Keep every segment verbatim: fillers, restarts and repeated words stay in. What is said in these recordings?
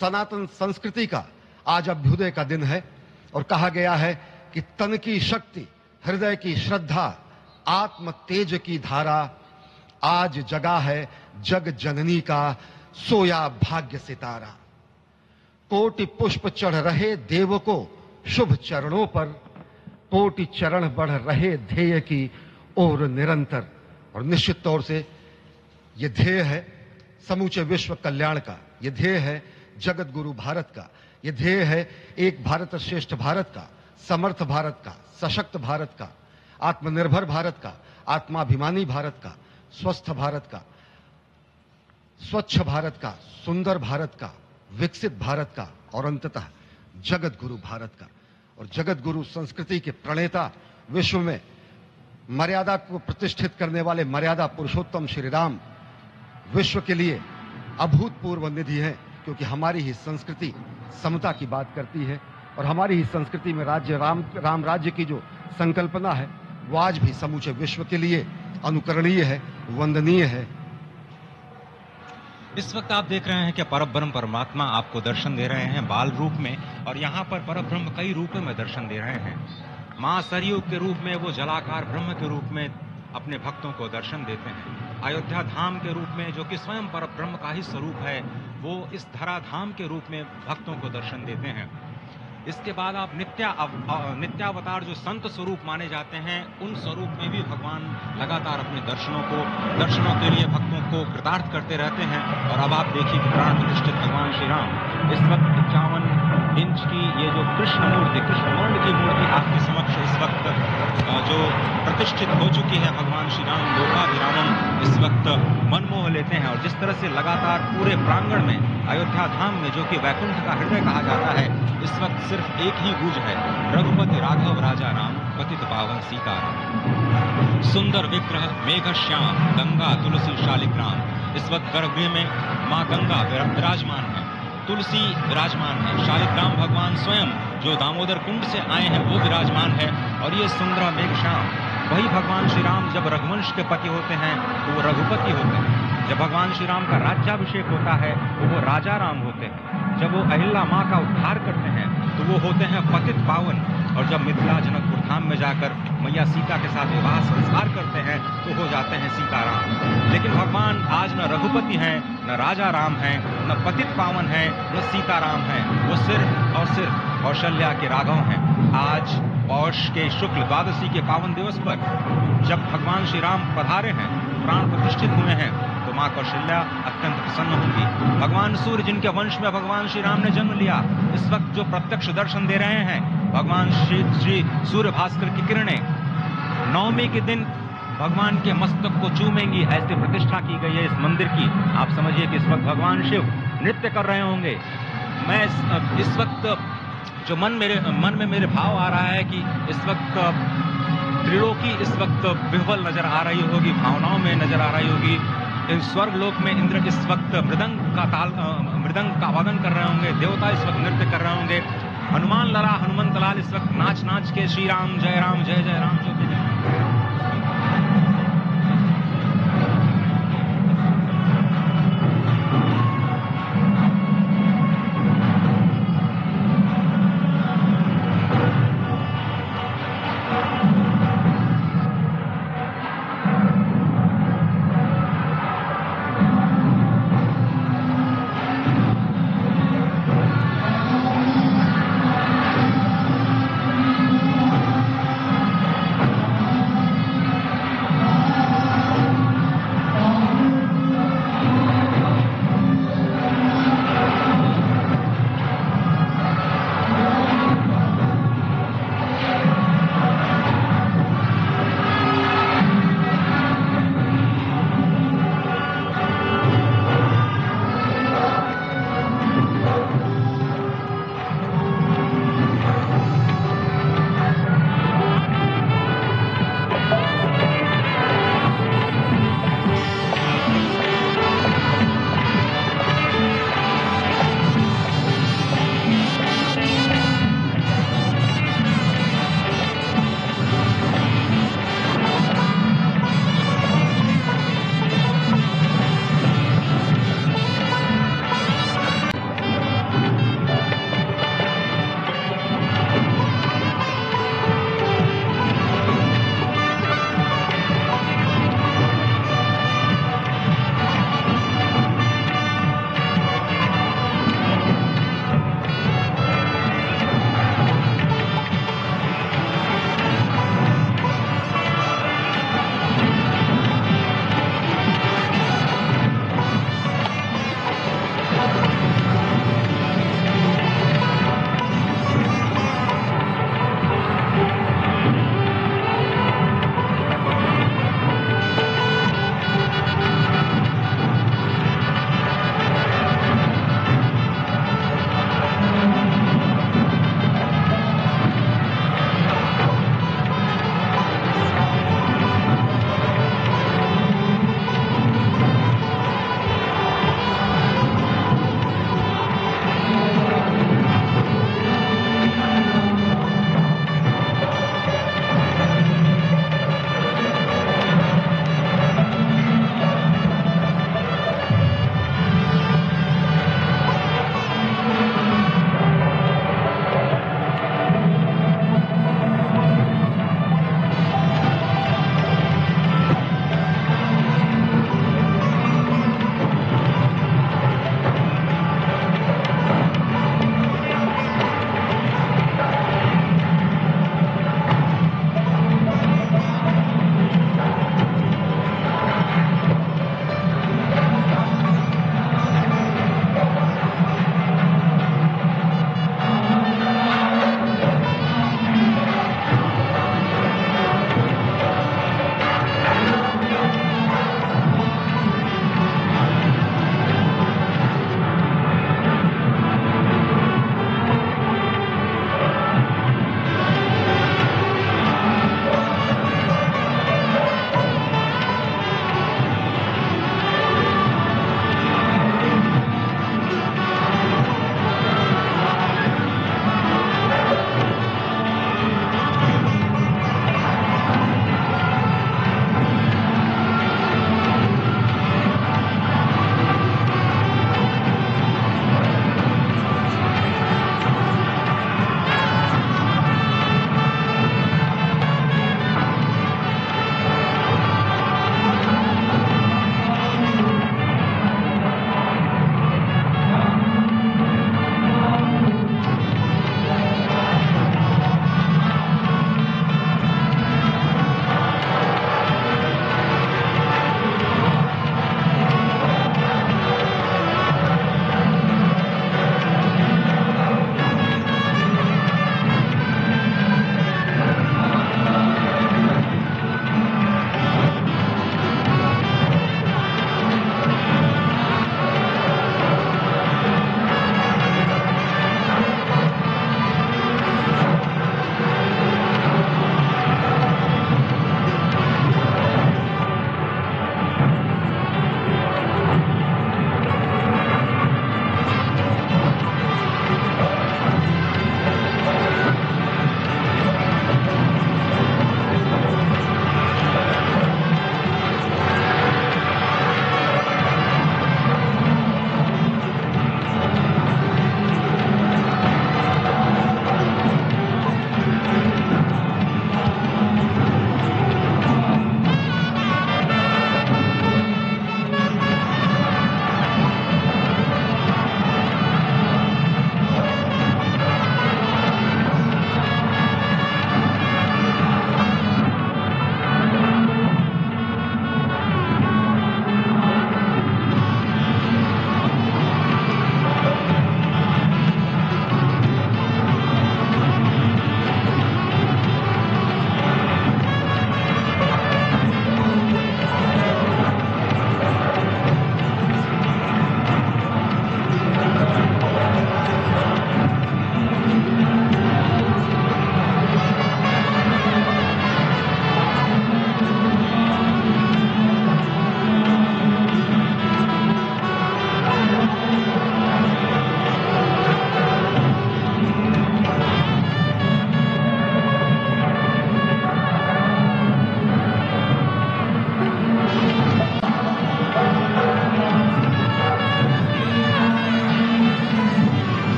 सनातन संस्कृति का आज अभ्युदय का दिन है और कहा गया है कि तन की शक्ति, हृदय की श्रद्धा, आत्म तेज की धारा आज जगा है जग जननी का सोया भाग्य सितारा। कोटि पुष्प चढ़ रहे देव को शुभ चरणों पर, कोटि चरण बढ़ रहे ध्येय की ओर निरंतर। और निश्चित तौर से यह ध्येय है समूचे विश्व कल्याण का, यह ध्येय है जगत गुरु भारत का, यह ध्येय है एक भारत श्रेष्ठ भारत का, समर्थ भारत का, सशक्त भारत का, आत्मनिर्भर भारत का, आत्माभिमानी भारत का, स्वस्थ भारत का, स्वच्छ भारत का, सुंदर भारत का, विकसित भारत का और अंततः जगत गुरु भारत का। और जगत गुरु संस्कृति के प्रणेता, विश्व में मर्यादा को प्रतिष्ठित करने वाले मर्यादा पुरुषोत्तम श्री राम विश्व के लिए अभूतपूर्व निधि है, क्योंकि हमारी ही संस्कृति समता की बात करती है और हमारी ही संस्कृति में राज्य राम राम राज्य की जो संकल्पना है वो आज भी समूचे विश्व के लिए अनुकरणीय है, वंदनीय है। इस वक्त आप देख रहे हैं कि परब्रह्म परमात्मा आपको दर्शन दे रहे हैं बाल रूप में, और यहाँ पर परब्रह्म कई रूपों में दर्शन दे रहे हैं। मां सरयू के रूप में वो जलाकार ब्रह्म के रूप में अपने भक्तों को दर्शन देते हैं। अयोध्या धाम के रूप में, जो कि स्वयं परब्रह्म का ही स्वरूप है, वो इस धरा धाम के रूप में भक्तों को दर्शन देते हैं। इसके बाद आप नित्या नित्यावतार जो संत स्वरूप माने जाते हैं, उन स्वरूप में भी भगवान लगातार अपने दर्शनों को दर्शनों के लिए भक्तों को कृतार्थ करते रहते हैं। और अब आप देखिए कि प्राण प्रतिष्ठित भगवान श्री राम इस वक्त इक्यावन इंच की ये जो कृष्ण मूर्ति, कृष्ण वर्ण की मूर्ति आपके समक्ष इस वक्त जो प्रतिष्ठित हो चुकी है, भगवान श्री राम लोकाभिरामम इस वक्त मनमोह लेते हैं। और जिस तरह से लगातार पूरे प्रांगण में अयोध्या धाम में, जो कि वैकुंठ का हृदय कहा जाता है, इस वक्त सिर्फ एक ही गूंज है, रघुपति राघव राजा राम पतित पावन सीताराम। सुंदर विग्रह मेघ श्याम गंगा तुलसी शालिग्राम। इस वक्त गर्भगृह में माँ गंगा विराजमान है, तुलसी विराजमान है, शालिग्राम भगवान स्वयं जो दामोदर कुंड से आए हैं वो विराजमान है। और ये सुंदर मेघ श्याम, वही भगवान श्री राम जब रघुवंश के पति होते हैं तो वो रघुपति होते हैं। जब भगवान श्री राम का राज्याभिषेक होता है तो वो राजा राम होते हैं। जब वो अहिल्या माँ का उद्धार करते हैं तो वो होते हैं पतित पावन। और जब मिथिला जनकपुर धाम में जाकर मैया सीता के साथ विवाह संस्कार करते हैं तो हो जाते हैं सीताराम। लेकिन भगवान आज न रघुपति हैं, न राजा राम हैं, न पतित पावन हैं, न सीताराम हैं। वो सिर्फ और सिर्फ कौशल्या के राघव हैं। आज पौष के शुक्ल द्वादशी के पावन दिवस पर जब भगवान श्री राम पधारे हैं, प्राण प्रतिष्ठित हुए हैं, तो माँ कौशल्या अत्यंत प्रसन्न होंगी। भगवान सूर्य, जिनके वंश में भगवान श्री राम ने जन्म लिया, इस वक्त जो प्रत्यक्ष दर्शन दे रहे हैं, भगवान श्री श्री सूर्य भास्कर की किरणें नवमी के दिन भगवान के मस्तक को चूमेंगी, ऐसी प्रतिष्ठा की गई है इस मंदिर की। आप समझिए कि इस वक्त भगवान शिव नृत्य कर रहे होंगे। मैं इस, इस वक्त जो मन मेरे मन में मेरे भाव आ रहा है कि इस वक्त त्रिलोकी इस वक्त विह्वल नजर आ रही होगी, भावनाओं में नजर आ रही होगी। स्वर्ग लोक में इंद्र इस वक्त मृदंग का ताल मृदंग का वादन कर रहे होंगे, देवता इस वक्त नृत्य कर रहे होंगे। हनुमान लला हनुमंत लाल इस वक्त नाच नाच के श्री राम जय राम जय जय राम जो भी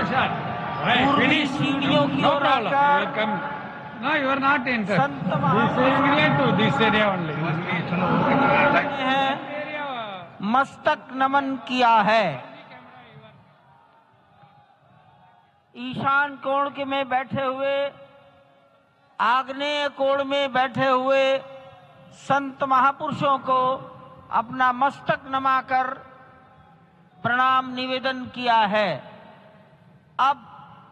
पूर्वी सीढ़ियों की ओर आकर No, you are not interested. Sant This महापुरुषों area to this area only. ने मस्तक नमन किया है। ईशान कोण के में बैठे हुए, आग्नेय कोण में बैठे हुए संत महापुरुषों को अपना मस्तक नमाकर प्रणाम निवेदन किया है। अब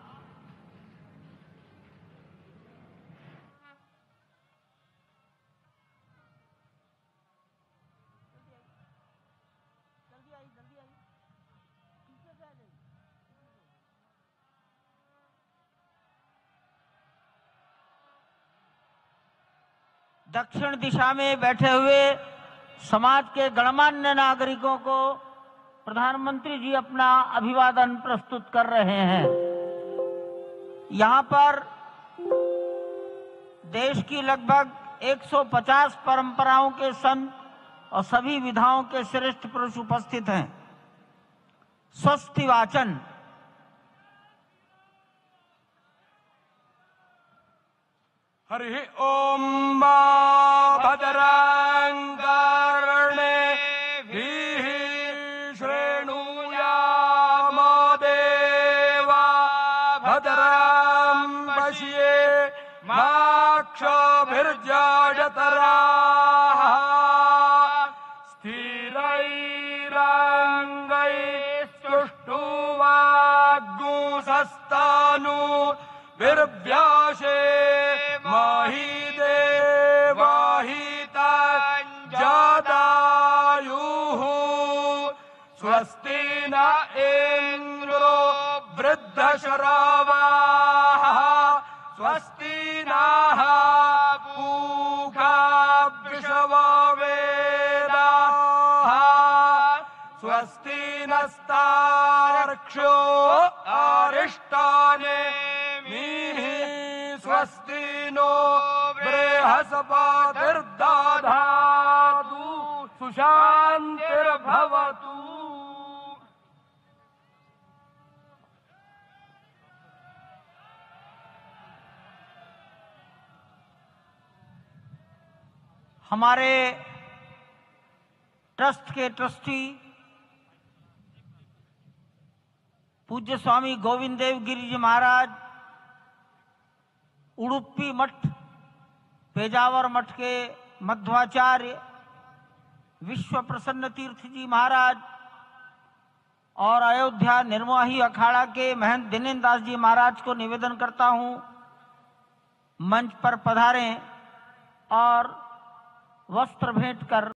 दक्षिण दिशा में बैठे हुए समाज के गणमान्य नागरिकों को प्रधानमंत्री जी अपना अभिवादन प्रस्तुत कर रहे हैं। यहाँ पर देश की लगभग एक सौ पचास परंपराओं के संत और सभी विधाओं के श्रेष्ठ पुरुष उपस्थित हैं। स्वस्ति वाचन हरि ओम भद्रं कर्णेभिः शृणुयाम देवा भद्रं पश्येमाक्षभिर्यजत्राः स्थिरैरङ्गैस्तुष्टुवाग्गुंसस्तनु विर्व्याशे मही देवाहितं जदायुः स्वस्ति न इंद्रो वृद्धश्रवाः स्वस्ति नः पूषा वृषभवेदाः स्वस्ति नस्तार्क्ष्यो अरिष्टाने स्वस्ति नो बृहस्पतिर्दधातु सुशान्तिर्भवतु। हमारे ट्रस्ट के ट्रस्टी पूज्य स्वामी गोविंद देव गिरि जी महाराज, उडुपी मठ, पेजावर मठ के मध्वाचार्य विश्व प्रसन्न तीर्थ जी महाराज और अयोध्या निर्मोही अखाड़ा के महंत दिनेन्द्र दास जी महाराज को निवेदन करता हूं मंच पर पधारें और वस्त्र भेंट कर